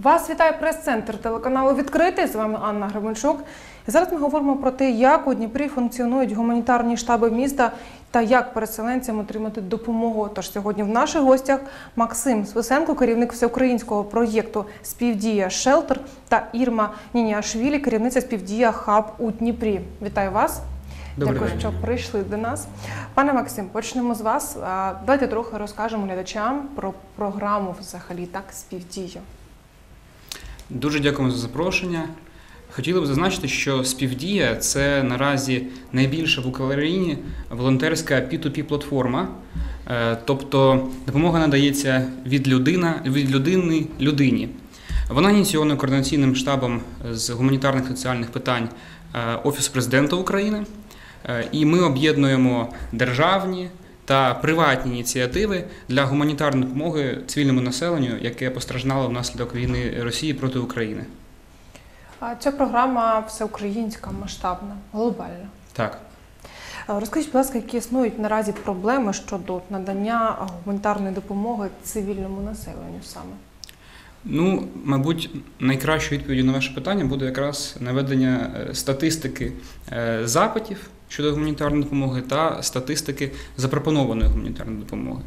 Вас вітає прес-центр телеканалу «Відкритий». З вами Анна Гребенчук. І зараз ми говоримо про те, як у Дніпрі функціонують гуманітарні штаби міста та як переселенцям отримати допомогу. Тож сьогодні в наших гостях Максим Свисенко, керівник всеукраїнського проєкту «Співдія Шелтер» та Ірма Нініашвілі, керівниця «Співдія Хаб» у Дніпрі. Вітаю вас. Дякую, що прийшли до нас. Пане Максим, почнемо з вас. Давайте трохи розкажемо глядачам про програму взагалі, так, «Співдія». Дуже дякуємо за запрошення. Хотіли б зазначити, що «Співдія» – це наразі найбільша в Україні волонтерська P2P-платформа. Тобто допомога надається від людини людині. Вона ініційована координаційним штабом з гуманітарних соціальних питань Офісу Президента України. І ми об'єднуємо державні та приватні ініціативи для гуманітарної допомоги цивільному населенню, яке постраждало внаслідок війни Росії проти України. Ця програма всеукраїнська, масштабна, глобальна. Так. Розкажіть, будь ласка, які існують наразі проблеми щодо надання гуманітарної допомоги цивільному населенню саме? Ну, мабуть, найкращою відповіддю на ваше питання буде якраз наведення статистики запитів щодо гуманітарної допомоги та статистики запропонованої гуманітарної допомоги.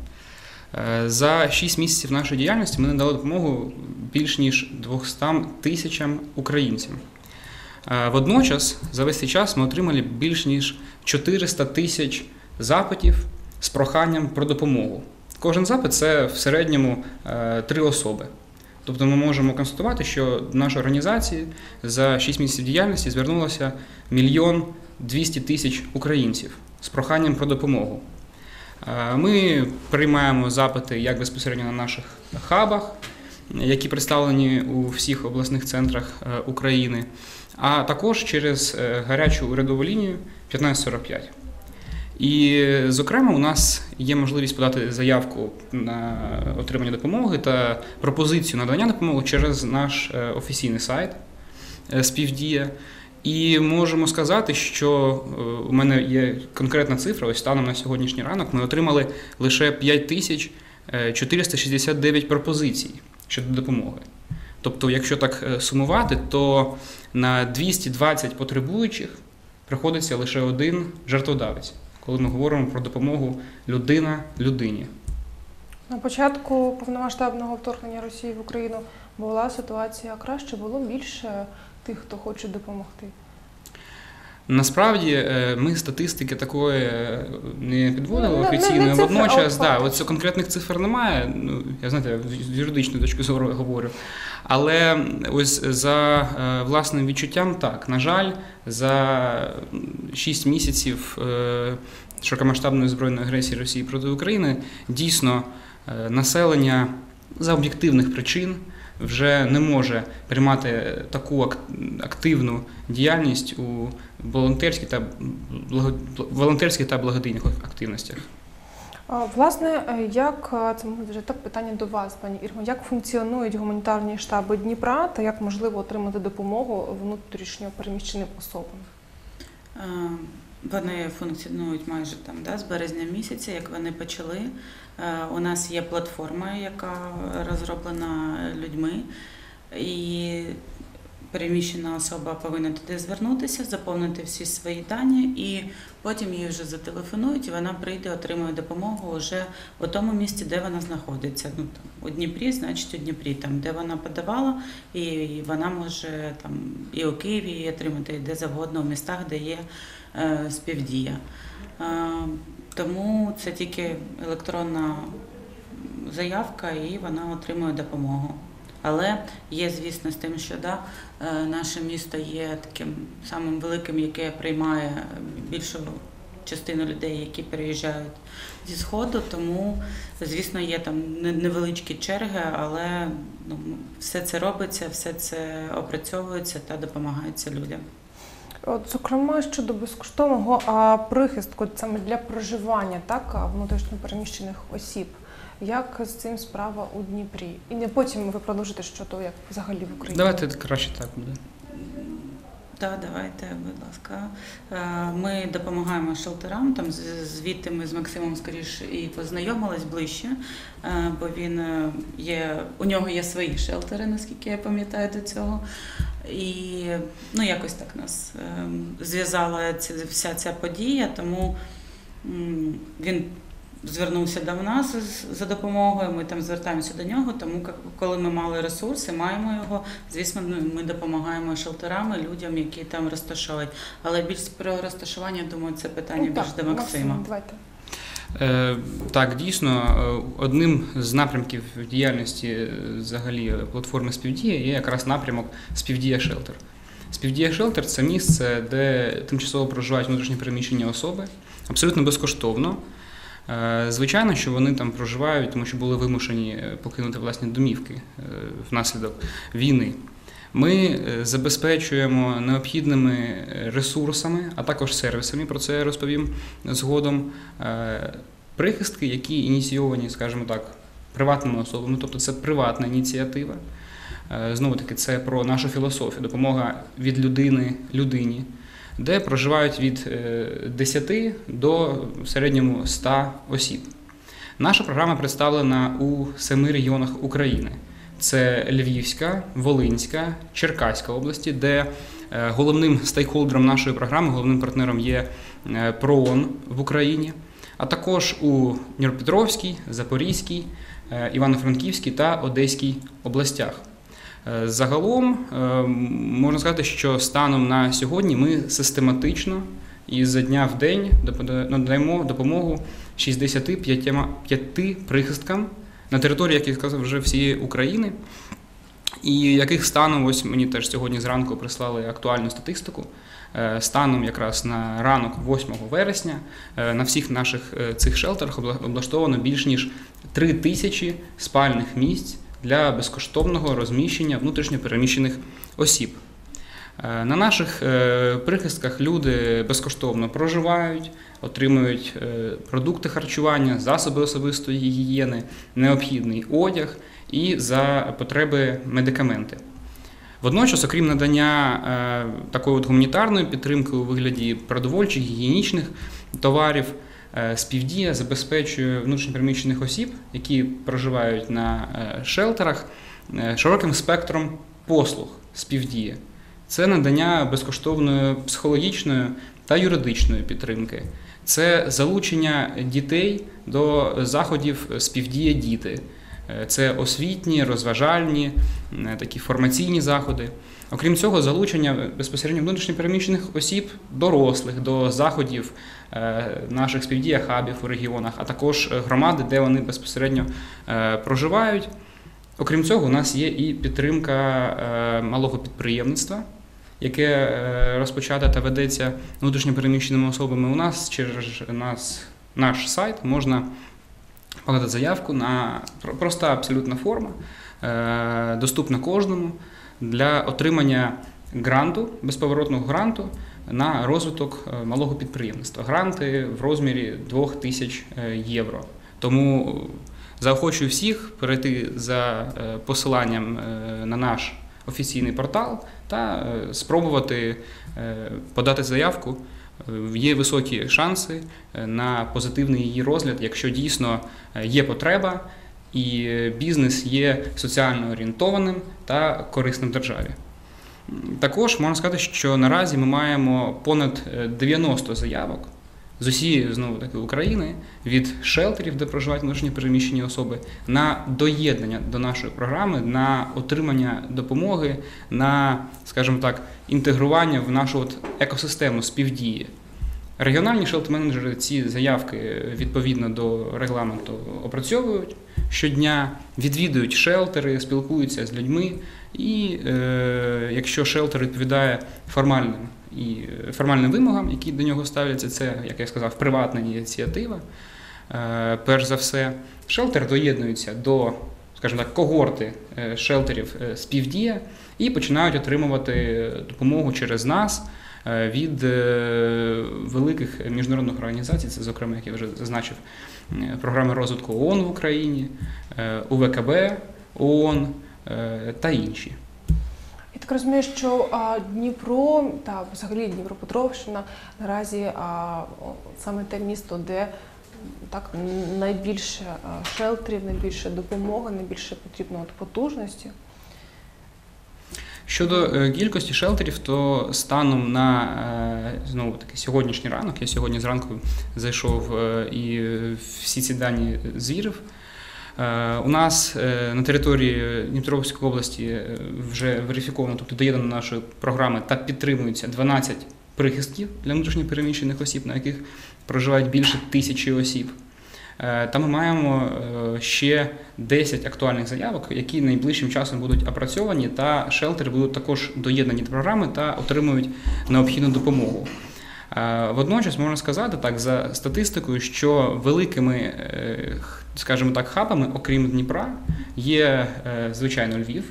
За 6 місяців нашої діяльності ми надали допомогу більш ніж 200 тисячам українцям. Водночас, за весь цей час ми отримали більш ніж 400 тисяч запитів з проханням про допомогу. Кожен запит – це в середньому 3 особи. Тобто ми можемо констатувати, що до нашої організації за 6 місяців діяльності звернулося 1 200 000 українців з проханням про допомогу. Ми приймаємо запити як безпосередньо на наших хабах, які представлені у всіх обласних центрах України, а також через гарячу урядову лінію 1545. І, зокрема, у нас є можливість подати заявку на отримання допомоги та пропозицію надання допомоги через наш офіційний сайт «Співдія». І можемо сказати, що у мене є конкретна цифра, ось станом на сьогоднішній ранок ми отримали лише 5469 пропозицій щодо допомоги. Тобто, якщо так сумувати, то на 220 потребуючих приходиться лише один жертводавець, коли ми говоримо про допомогу людина людині. На початку повномасштабного вторгнення Росії в Україну була ситуація краще, було більше тих, хто хоче допомогти? Насправді, ми статистики такої не підводили офіційно. Водночас, конкретних цифр немає, я, знаєте, з юридичної точки зору говорю. Але ось за власним відчуттям, так, на жаль, за 6 місяців широкомасштабної збройної агресії Росії проти України дійсно населення за об'єктивних причин вже не може приймати таку активну діяльність у волонтерських та благодійних активностях. Власне, як, це вже так питання до вас, пані Ірмо, як функціонують гуманітарні штаби Дніпра та як можливо отримати допомогу внутрішньо переміщеним особам? Вони функціонують майже з березня місяця, як вони почали. У нас є платформа, яка розроблена людьми, і переміщена особа повинна туди звернутися, заповнити всі свої дані, і потім їй вже зателефонують, і вона прийде, отримує допомогу вже у тому місці, де вона знаходиться. У Дніпрі, значить у Дніпрі, де вона подавала, і вона може і у Києві отримати, і де завгодно, у містах, де є Співдія. Тому це тільки електронна заявка, і вона отримує допомогу. Але є, звісно, з тим, що наше місто є таким самим великим, яке приймає більшу частину людей, які переїжджають зі Сходу, тому, звісно, є невеличкі черги, але все це робиться, все це опрацьовується та допомагається людям. Зокрема, щодо безкоштовного прихистку саме для проживання внутрішньо переміщених осіб. Як з цим справа у Дніпрі? І потім ви продовжите, що як взагалі в Україні. Давайте краще так буде. Так, давайте, будь ласка. Ми допомагаємо шелтерам, там звідти ми з Максимом скоріше і познайомились ближче, бо у нього є свої шелтери, наскільки я пам'ятаю до цього. І якось так нас зв'язала вся ця подія, тому він звернувся до нас за допомогою, ми там звертаємося до нього, тому коли ми мали ресурси, маємо його, звісно, ми допомагаємо шелтерам і людям, які там розташовують. Але більш про розташування, думаю, це питання більш до Максима. Давайте. Так, дійсно, одним з напрямків діяльності взагалі платформи «Співдія» є якраз напрямок «Співдія Шелтер». «Співдія Шелтер» – це місце, де тимчасово проживають внутрішньо переміщені особи, абсолютно безкоштовно. Звичайно, що вони там проживають, тому що були вимушені покинути власні домівки внаслідок війни. Ми забезпечуємо необхідними ресурсами, а також сервісами, про це я розповім згодом, прихистки, які ініційовані, скажімо так, приватними особами, тобто це приватна ініціатива. Знову-таки, це про нашу філософію, допомога від людини людині, де проживають від 10 до в середньому 100 осіб. Наша програма представлена у 7 регіонах України. Це Львівська, Волинська, Черкаська області, де головним стейкхолдером нашої програми, головним партнером є ПРООН в Україні, а також у Дніпропетровській, Запорізькій, Івано-Франківській та Одеській областях. Загалом, можна сказати, що станом на сьогодні ми систематично і за дня в день надаємо допомогу 65 прихисткам на території, як я сказав, вже всієї України, і яких станом, ось мені теж сьогодні зранку прислали актуальну статистику, станом якраз на ранок 8 вересня на всіх наших цих шелтерах облаштовано більш ніж 3000 спальних місць для безкоштовного розміщення внутрішньо переміщених осіб. На наших прихистках люди безкоштовно проживають, отримують продукти харчування, засоби особистої гігієни, необхідний одяг і за потреби медикаменти. Водночас, окрім надання такої гуманітарної підтримки у вигляді продовольчих, гігієнічних товарів, Співдія забезпечує внутрішньопереміщених осіб, які проживають на шелтерах, широким спектром послуг Співдія. Це надання безкоштовної психологічної та юридичної підтримки. Це залучення дітей до заходів Співдія Діти. Це освітні, розважальні, такі формаційні заходи. Окрім цього, залучення безпосередньо внутрішньопереміщених осіб, дорослих, до заходів наших Співдія-хабів у регіонах, а також громади, де вони безпосередньо проживають. Окрім цього, у нас є і підтримка малого підприємництва, яке розпочато та ведеться внутрішньопереміщеними особами. У нас через наш сайт можна подати заявку на проста абсолютна форма, доступна кожному, для отримання гранту, безповоротного гранту на розвиток малого підприємництва. Гранти в розмірі 2000 євро. Тому заохочую всіх перейти за посиланням на наш офіційний портал та спробувати подати заявку. Є високі шанси на позитивний її розгляд, якщо дійсно є потреба і бізнес є соціально орієнтованим та корисним державі. Також можна сказати, що наразі ми маємо понад 90 заявок з усієї, знову-таки, України, від шелтерів, де проживають внутрішньопереміщені особи, на доєднання до нашої програми, на отримання допомоги, на, скажімо так, інтегрування в нашу екосистему Співдії. Регіональні шелтер-менеджери ці заявки відповідно до регламенту опрацьовують щодня, відвідують шелтери, спілкуються з людьми і, якщо шелтер відповідає формальним вимогам, які до нього ставляться, це, як я сказав, приватна ініціатива, перш за все, шелтер доєднується до, скажімо так, когорти шелтерів Співдія і починають отримувати допомогу через нас від великих міжнародних організацій, це, зокрема, як я вже зазначив, програми розвитку ООН в Україні, УВКБ, ООН та інші. так розумію, що Дніпро та взагалі Дніпропетровщина наразі саме те місто, де так найбільше шелтерів, найбільше допомоги, найбільше потрібно потужності. Щодо кількості шелтерів, то станом на знову таки сьогоднішній ранок, я сьогодні зранку зайшов і всі ці дані звірив. У нас на території Дніпропетровської області вже верифіковано, тобто доєднано до нашої програми та підтримуються 12 прихистків для внутрішньо переміщених осіб, на яких проживають більше 1000 осіб. Та ми маємо ще 10 актуальних заявок, які найближчим часом будуть опрацьовані, та шелтери будуть також доєднані до програми та отримують необхідну допомогу. Водночас можна сказати так, за статистикою, що великими, скажімо так, хабами, окрім Дніпра, є, звичайно, Львів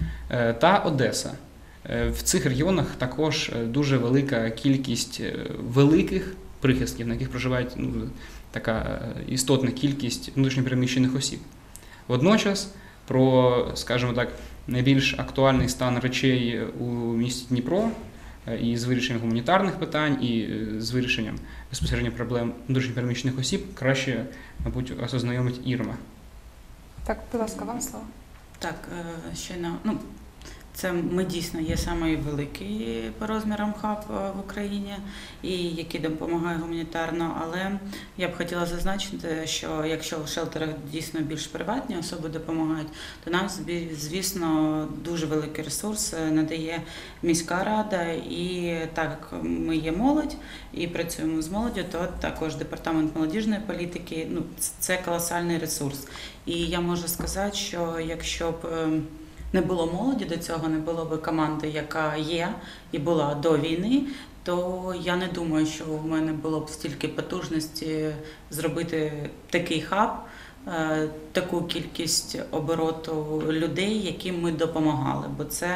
та Одеса. В цих регіонах також дуже велика кількість великих прихистків, на яких проживають така істотна кількість внутрішньопереміщених осіб. Водночас про, скажімо так, найбільш актуальний стан речей у місті Дніпро і з вирішенням гуманітарних питань, і з вирішенням безпосередньо проблем внутрішньопереміщених осіб краще, мабуть, ознайомить Ірма. Так, будь ласка, вам слово. Так, щойно, це ми дійсно є самий великий по розмірам хаб в Україні, і який допомагає гуманітарно, але я б хотіла зазначити, що якщо в шелтерах дійсно більш приватні особи допомагають, то нам, звісно, дуже великий ресурс надає міська рада, і так ми є молодь і працюємо з молоддю, то також департамент молодіжної політики, це колосальний ресурс. І я можу сказати, що якщо б не було молоді до цього, не було б команди, яка є і була до війни, то я не думаю, що в мене було б стільки потужності зробити такий хаб, таку кількість обороту людей, яким ми допомагали. Бо це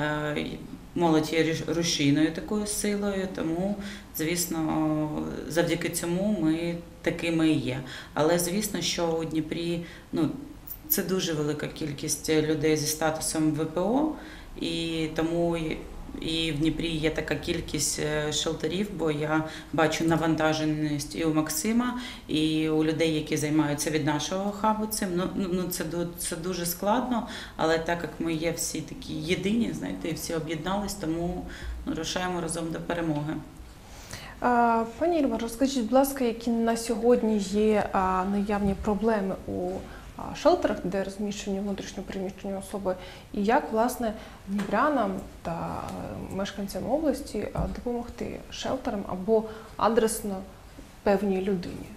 молодь є рушійною такою силою, тому, звісно, завдяки цьому ми такими і є. Але, звісно, що у Дніпрі, це дуже велика кількість людей зі статусом ВПО, і тому і в Дніпрі є така кількість шелтерів, бо я бачу навантаженість і у Максима, і у людей, які займаються від нашого хабу цим. Це дуже складно, але так як ми є всі такі єдині, знаєте, і всі об'єднались, тому рушаємо разом до перемоги. Пані Ірма, розкажіть, будь ласка, які на сьогодні є наявні проблеми у шелтерах, де розміщені внутрішньо переміщені особи, і як, власне, дніпрянам та мешканцям області допомогти шелтерам або адресно певній людині?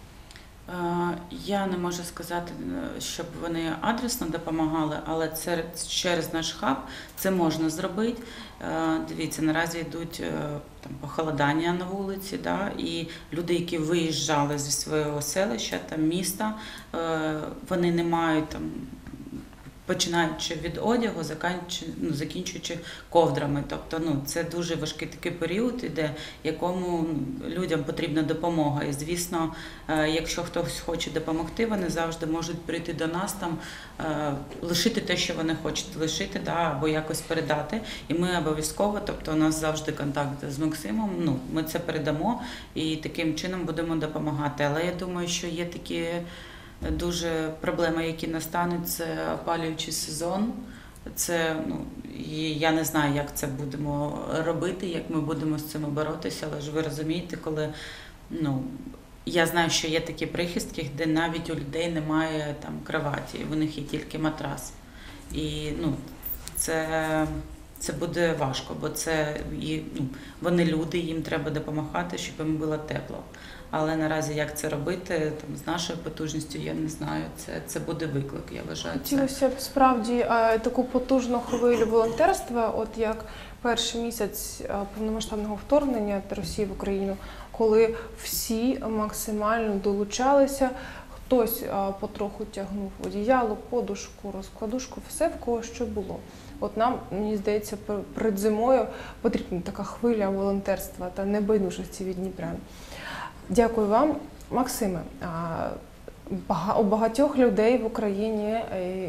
Я не можу сказати, щоб вони адресно допомагали, але це через наш хаб це можна зробити. Дивіться, наразі йдуть похолодання на вулиці, і люди, які виїжджали зі свого селища, міста, вони не мають починаючи від одягу, закінчуючи ковдрами. Тобто, це дуже важкий такий період, якому людям потрібна допомога. І, звісно, якщо хтось хоче допомогти, вони завжди можуть прийти до нас, лишити те, що вони хочуть лишити, або якось передати. І ми обов'язково, тобто у нас завжди контакт з Максимом, ми це передамо і таким чином будемо допомагати. Але я думаю, що є такі дуже проблеми, які настануть, це опалюючий сезон. Це, я не знаю, як це будемо робити, як ми будемо з цим боротися, але ж ви розумієте, коли, я знаю, що є такі прихистки, де навіть у людей немає кроваті, у них є тільки матрас. І, це буде важко, бо вони люди, їм треба допомагати, щоб їм було тепло. Але наразі як це робити, з нашою потужністю, я не знаю, це буде виклик, я вважаю. Хотілося б справді таку потужну хвилю волонтерства, от як перший місяць повномасштабного вторгнення Росії в Україну, коли всі максимально долучалися, хтось потроху тягнув одіяло, подушку, розкладушку, все в кого що було. От нам, мені здається, перед зимою потрібна така хвиля волонтерства та небайдужості від дніпрян. Дякую вам. Максиме, у багатьох людей в Україні,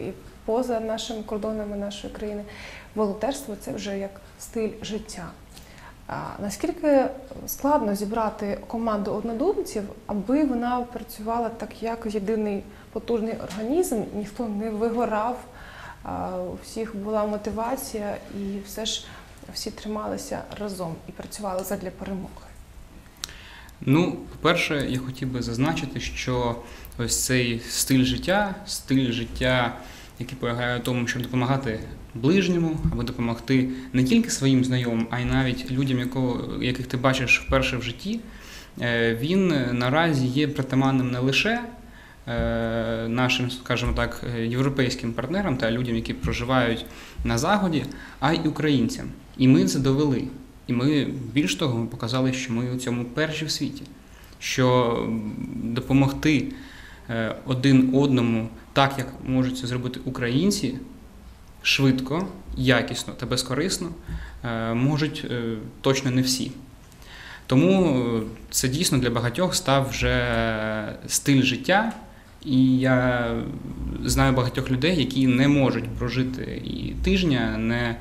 поза нашими кордонами нашої країни. Волонтерство – це вже як стиль життя. Наскільки складно зібрати команду однодумців, аби вона працювала так, як єдиний потужний організм, ніхто не вигорав, у всіх була мотивація і все ж всі трималися разом і працювали задля перемоги? Ну, по-перше, я хотів би зазначити, що ось цей стиль життя, який полягає в тому, щоб допомагати ближньому, або допомогти не тільки своїм знайомим, а й навіть людям, яких ти бачиш вперше в житті, він наразі є притаманним не лише нашим, скажімо так, європейським партнерам та людям, які проживають на Заході, а й українцям. І ми це довели. І ми, більш того, ми показали, що ми у цьому перші в світі. Що допомогти один одному так, як можуть це зробити українці, швидко, якісно та безкорисно, можуть точно не всі. Тому це дійсно для багатьох став вже стиль життя, і я знаю багатьох людей, які не можуть прожити і тижня,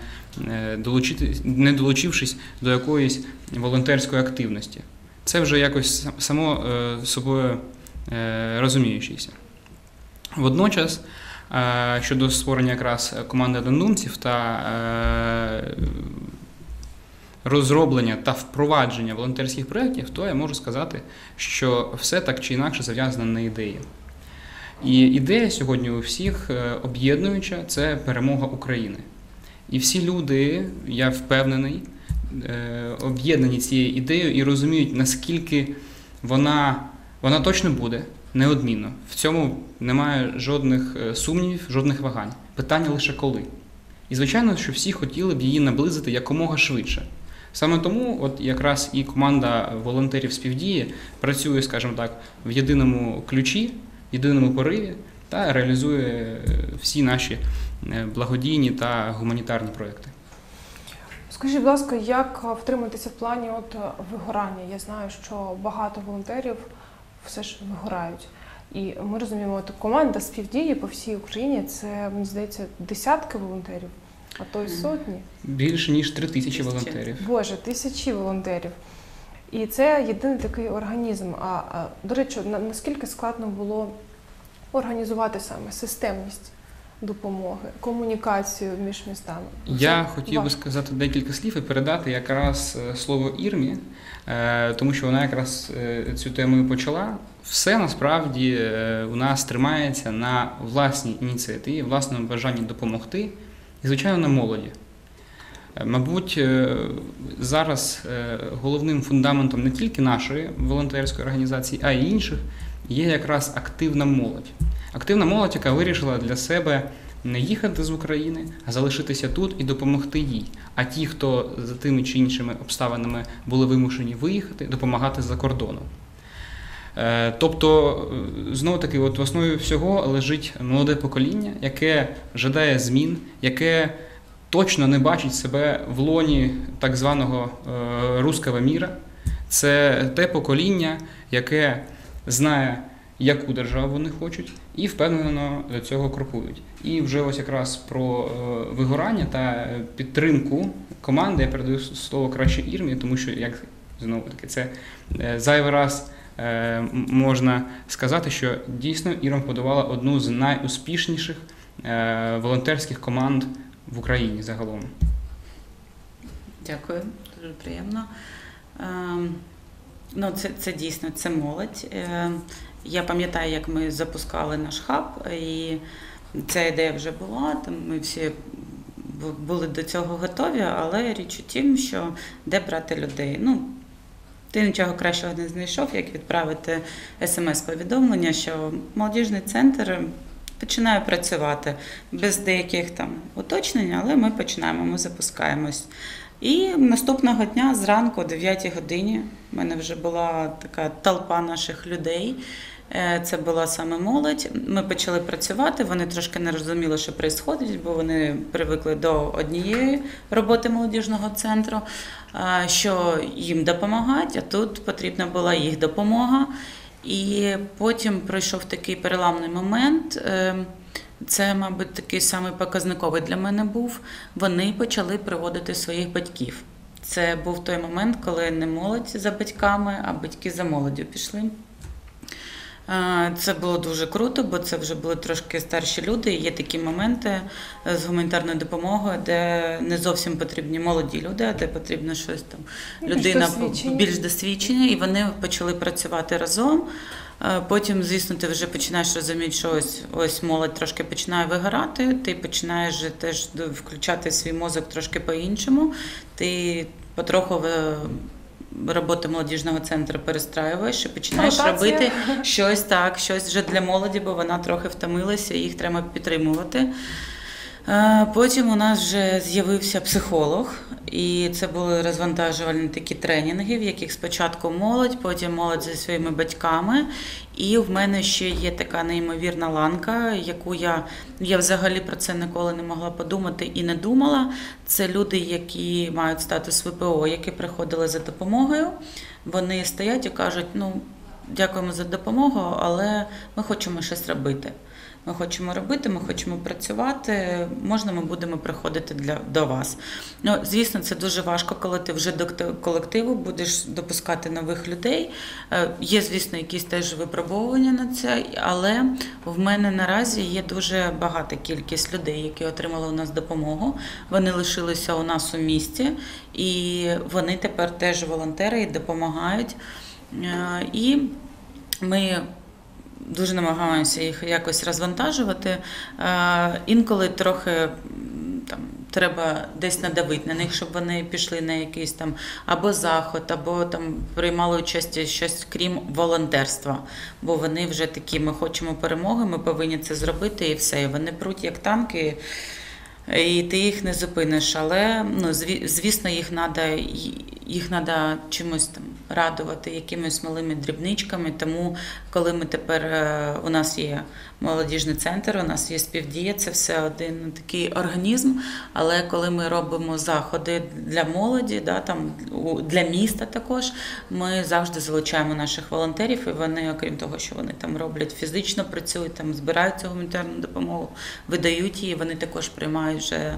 не долучившись до якоїсь волонтерської активності. Це вже якось само собою розуміючися. Водночас, щодо створення якраз команди однодумців та розроблення та впровадження волонтерських проєктів, то я можу сказати, що все так чи інакше зав'язано на ідеї. І ідея сьогодні у всіх об'єднуюча – це перемога України. І всі люди, я впевнений, об'єднані цією ідеєю і розуміють, наскільки вона точно буде, неодмінно. В цьому немає жодних сумнівів, жодних вагань. Питання лише коли. І, звичайно, що всі хотіли б її наблизити якомога швидше. Саме тому от якраз і команда волонтерів співдії працює, скажімо так, в єдиному ключі, в єдиному пориві та реалізує всі наші благодійні та гуманітарні проекти. Скажіть, будь ласка, як втриматися в плані вигорання? Я знаю, що багато волонтерів все ж вигорають. І ми розуміємо, команда співдії по всій Україні – це, мені здається, десятки волонтерів, а то й сотні. Більше, ніж 3000 волонтерів. Боже, тисячі волонтерів. І це єдиний такий організм. До речі, наскільки складно було організувати саме системність допомоги, комунікацію між містами? Я хотів би сказати декілька слів і передати якраз слово Ірмі, тому що вона якраз цю тему і почала. Все насправді у нас тримається на власній ініціативі, власному бажанні допомогти і, звичайно, на молоді. Мабуть, зараз головним фундаментом не тільки нашої волонтерської організації, а й інших є якраз активна молодь. Активна молодь, яка вирішила для себе не їхати з України, а залишитися тут і допомогти їй. А ті, хто за тими чи іншими обставинами були вимушені виїхати, допомагати за кордоном. Тобто, знову-таки, в основі всього лежить молоде покоління, яке жадає змін, яке точно не бачить себе в лоні так званого «русского міра». Це те покоління, яке знає, яку державу вони хочуть, і впевнено до цього крокують. І вже ось якраз про вигорання та підтримку команди я передаю слово краще Ірмі, тому що, як знову-таки, це зайвий раз можна сказати, що дійсно Ірма подавала одну з найуспішніших волонтерських команд в Україні загалом. Дякую, дуже приємно. Ну, це дійсно, це молодь. Я пам'ятаю, як ми запускали наш хаб, і ця ідея вже була, там ми всі були до цього готові, але річ у тім, що де брати людей. Ну, ти нічого кращого не знайшов, як відправити смс-повідомлення, що молодіжний центр починає працювати без деяких там уточнень, але ми починаємо, ми запускаємось. І наступного дня зранку о 9 годині в мене вже була така толпа наших людей. Це була саме молодь. Ми почали працювати, вони трошки не розуміли, що відбувається, бо вони привикли до однієї роботи молодіжного центру, що їм допомагають, а тут потрібна була їх допомога. І потім пройшов такий переламний момент. Це, мабуть, такий самий показниковий для мене був. Вони почали приводити своїх батьків. Це був той момент, коли не молодь за батьками, а батьки за молоддю пішли. Це було дуже круто, бо це вже були трошки старші люди. І є такі моменти з гуманітарною допомогою, де не зовсім потрібні молоді люди, а де потрібно щось там, людина більш досвідчена. І вони почали працювати разом. Потім, звісно, ти вже починаєш розуміти, що ось молодь трошки починає вигорати, ти починаєш теж включати свій мозок трошки по-іншому. Ти потроху роботи молодіжного центру перестраюєш і починаєш робити щось вже для молоді, бо вона трохи втомилася, і їх треба підтримувати. Потім у нас вже з'явився психолог, і це були розвантажувальні такі тренінги, в яких спочатку молодь, потім молодь зі своїми батьками. І в мене ще є така неймовірна ланка, яку я взагалі про це ніколи не могла подумати і не думала. Це люди, які мають статус ВПО, які приходили за допомогою. Вони стоять і кажуть, дякуємо за допомогу, але ми хочемо щось робити. Ми хочемо робити, ми хочемо працювати, можна ми будемо приходити до вас. Звісно, це дуже важко, коли ти вже до колективу будеш допускати нових людей. Є, звісно, якісь теж випробовування на це, але в мене наразі є дуже багата кількість людей, які отримали у нас допомогу. Вони лишилися у нас у місті, і вони тепер теж волонтери і допомагають. І ми дуже намагаємося їх якось розвантажувати. Інколи трохи треба десь надавити на них, щоб вони пішли на якийсь там або заход, або там приймали участь щось крім волонтерства. Бо вони вже такі, ми хочемо перемоги, ми повинні це зробити і все. І вони пруть як танки, і ти їх не зупиниш. Але, звісно, їх треба чимось там радувати, якимись малими дрібничками. Тому, коли ми тепер, у нас є молодіжний центр, у нас є співдія, це все один такий організм. Але коли ми робимо заходи для молоді, для міста також, ми завжди залучаємо наших волонтерів, і вони, окрім того, що вони там роблять, фізично працюють, там збирають цю гуманітарну допомогу, видають її, вони також приймають вже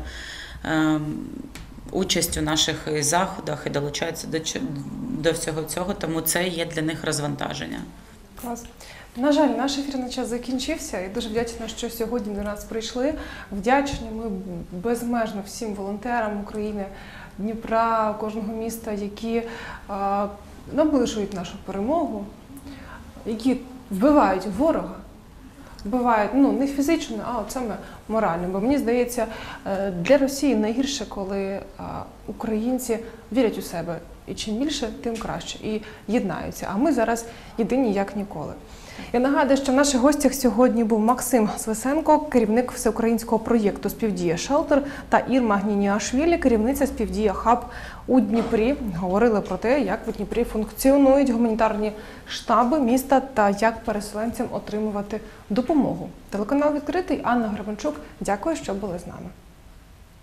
участь у наших заходах і долучаються до всього цього, тому це є для них розвантаження. Клас. На жаль, наш ефірний час закінчився, і дуже вдячна, що сьогодні до нас прийшли. Вдячні ми безмежно всім волонтерам України, Дніпра, кожного міста, які наближують нашу перемогу, які вбивають ворога. Бувають, не фізично, а от саме морально. Бо мені здається, для Росії найгірше, коли українці вірять у себе. І чим більше, тим краще. І єднаються. А ми зараз єдині, як ніколи. Я нагадую, що в наших гостях сьогодні був Максим Свисенко, керівник всеукраїнського проєкту «Співдія Шелтер», та Ірма Гнініашвілі, керівниця «Співдія Хаб» у Дніпрі. Говорили про те, як в Дніпрі функціонують гуманітарні штаби міста та як переселенцям отримувати допомогу. Телеканал «Відкритий», Анна Гребенчук. Дякую, що були з нами.